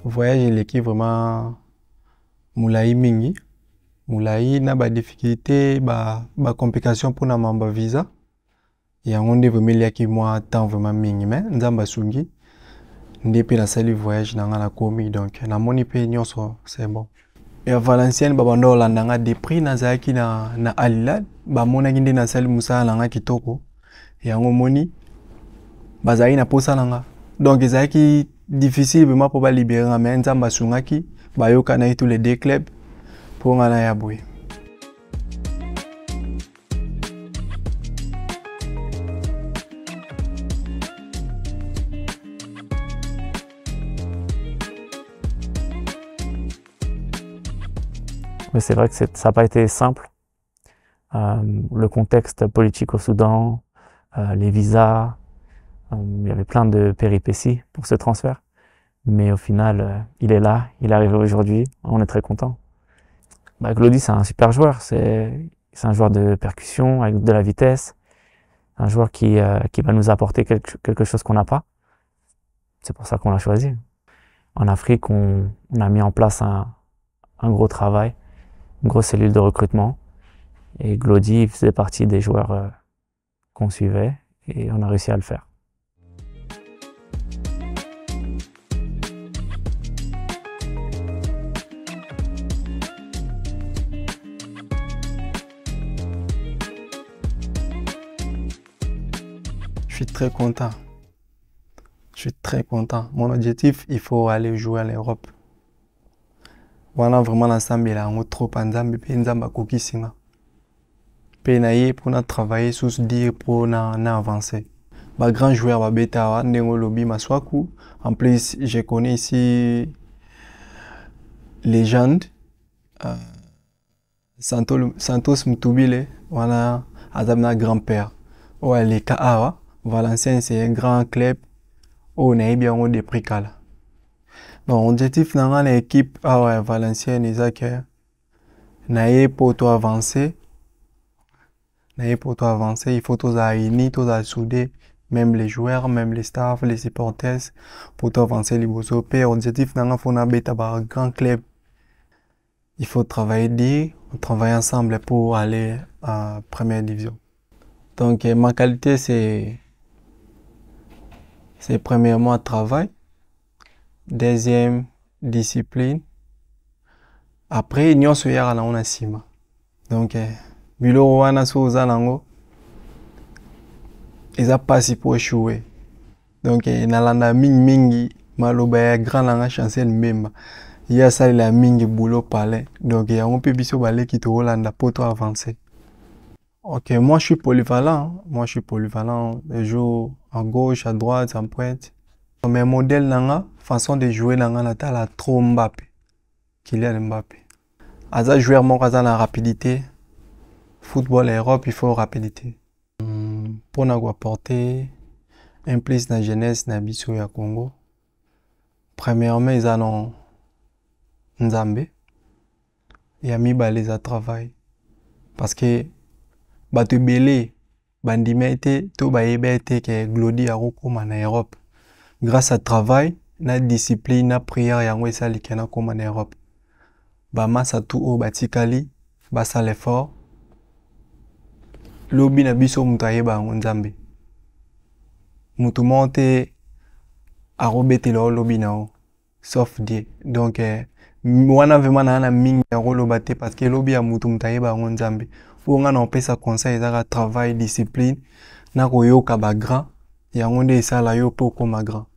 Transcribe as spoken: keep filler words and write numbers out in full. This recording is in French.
voyage eleki vraiment mulai mingi mulai na ba difficulté ba ba complication pour na mamba visa yango nde vraiment liaki moi temps vraiment mingi mais nzamba sungi nde pe na sali voyage na nga na komi donc na moni pe nyonso c'est bon. Et à Valenciennes babanda olanda nga des prix nazaki na na Alilal ba mona nde na sali musala na nga kitoko yango moni bazali na posa na nga donc ezaki difficile vraiment pour ba libérer nga mais nzamba sungaki ba yoka na tous les deux clubs pour nga na ya boy. Mais c'est vrai que ça n'a pas été simple. Euh, le contexte politique au Soudan, euh, les visas, euh, il y avait plein de péripéties pour ce transfert. Mais au final, euh, il est là, il est arrivé aujourd'hui, on est très content. Bah, Glody, c'est un super joueur, c'est un joueur de percussion avec de la vitesse, un joueur qui, euh, qui va nous apporter quelque, quelque chose qu'on n'a pas. C'est pour ça qu'on l'a choisi. En Afrique, on, on a mis en place un, un gros travail, une grosse cellule de recrutement. Et Glody faisait partie des joueurs euh, qu'on suivait et on a réussi à le faire. Je suis très content. Je suis très content. Mon objectif, il faut aller jouer en Europe. Voilà vraiment l'ensemble, il a un trop panzambi, puis nzamba koki singa. Puis naie pour na travailler sous dire pour na na avancer. Bah grand joueur ba beta wa ndengo lobi maswaku. En plus, je connais ici légende euh, Santos Santos Mutubile, voilà azamna grand-père. Ouais, les Kaawa, Valenciennes c'est un grand club. Oh, on a bien on des prix là. Bon, objectif dans l'équipe, ah ouais, Valenciennes, Isaac, naie pour toi avancer, naie pour toi avancer, il faut tous réunir, tous souder, même les joueurs, même les staffs, les supporters, pour toi avancer les beaux opères. Objectif dans faut na bêta un grand club. Il faut travailler dit, travailler ensemble pour aller à première division. Donc ma qualité c'est c'est premièrement travail. Deuxième, discipline. Après, nous sommes là on a sima. Donc, bilo wana so zalango. Ils a passé pour échouer. Donc, nalanda ming mingi maloba ya grand langa chancel memba. Il y a ça la mingi boulot palais. Donc, il y a un peu biso balé qui te rolanda pour toi avancer. Ok, moi je suis polyvalent. Moi je suis polyvalent. Je joue à gauche, à droite, en pointe. Mes modèles nanga, façon de jouer nanga nata la trop Mbappé. Kylian Mbappé. Aza joueur mon kaza la rapidité. Football Europe, il faut rapidité. Hum, pour nous apporter un plus na jeunesse na biso ya Congo. Premièrement, ils ont Nzambe. Et a mis balé à travail. Parce que batu belé bandimete to baebete ke Glody a rokoma na Europe. Grâce à travail, na discipline, na prière, yango esali kena comme en Europe. Ba masa tout o batikali, ba sa l'effort. Lobi na biso mutu ayeba yango Nzambe. Mutu monte a robetela o lobi na o, sauf Dieu. Donc eh, wana vraiment na na mingi ya roloba te parce que lobi ya mutu mutu ayeba yango Nzambe. Pour nga na opesa conseil ezaka travail, discipline, na koyoka ba grand. Yango nde esala yo po koma grand.